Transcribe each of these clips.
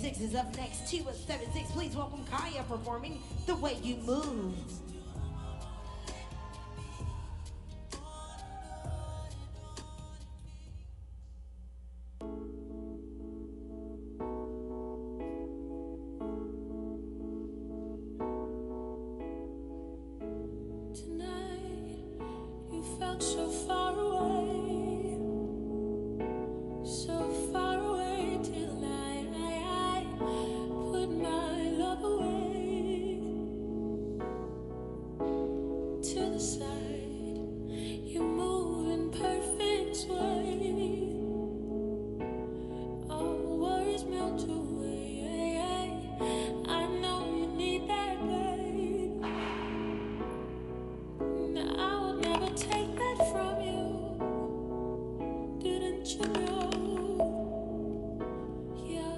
236 is up next. 276, please welcome Kaya performing The Way You Move. Tonight, you felt so far away, so far away till I put my love away to the side. You move in perfect sway, all worries melt away. I know you need that, babe. I would never take that from you. Didn't you know? Yeah.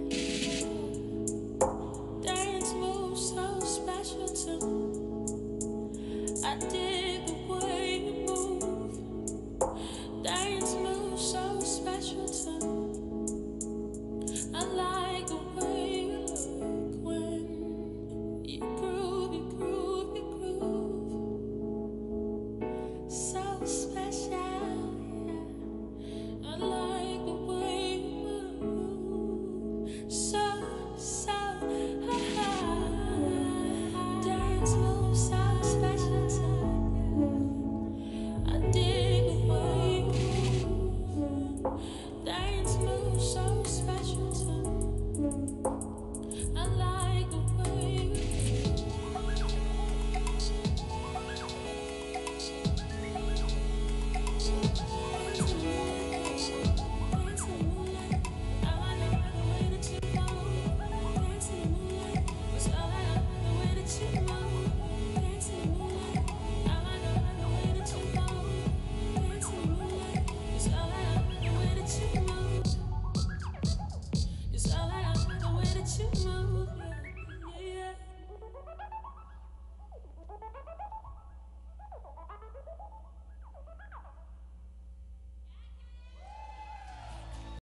Dance moves so special to me. I dig the way you move. Dance moves so special to me. I like the way you look when you groove, you groove, you groove. So special, yeah. I like the way you move. So